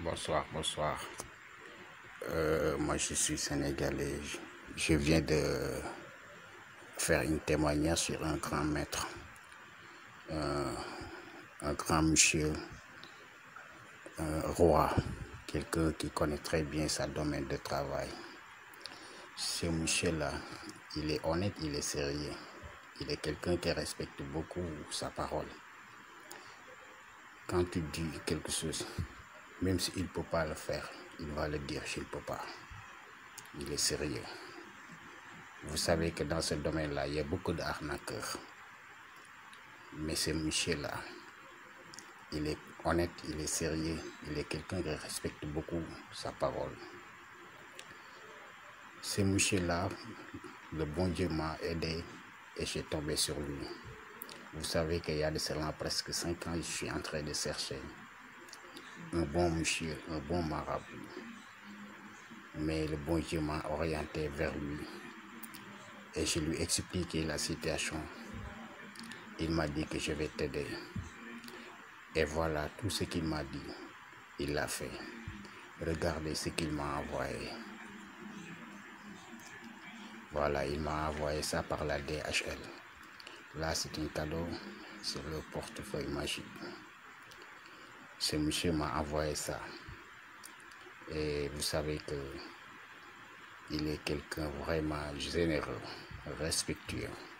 Bonsoir, bonsoir. Moi, je suis sénégalais. Je viens de faire une témoignage sur un grand maître, un grand monsieur, un roi, quelqu'un qui connaît très bien sa domaine de travail. Ce monsieur-là, il est honnête, il est sérieux. Il est quelqu'un qui respecte beaucoup sa parole. Quand il dit quelque chose, même s'il ne peut pas le faire, il va le dire, je ne peux pas. Il est sérieux. Vous savez que dans ce domaine-là, il y a beaucoup d'arnaqueurs. Mais ce monsieur-là, il est honnête, il est sérieux, il est quelqu'un qui respecte beaucoup sa parole. Ce monsieur-là, le bon Dieu m'a aidé et j'ai tombé sur lui. Vous savez qu'il y a de cela presque 5 ans, je suis en train de chercher un bon monsieur, un bon marabout. Mais le bon Dieu m'a orienté vers lui et je lui ai expliqué la situation. Il m'a dit que je vais t'aider. Et voilà tout ce qu'il m'a dit. Il l'a fait. Regardez ce qu'il m'a envoyé. Voilà, il m'a envoyé ça par la DHL. Là, c'est un cadeau sur le portefeuille magique. Ce monsieur m'a envoyé ça. Et vous savez que il est quelqu'un vraiment généreux, respectueux.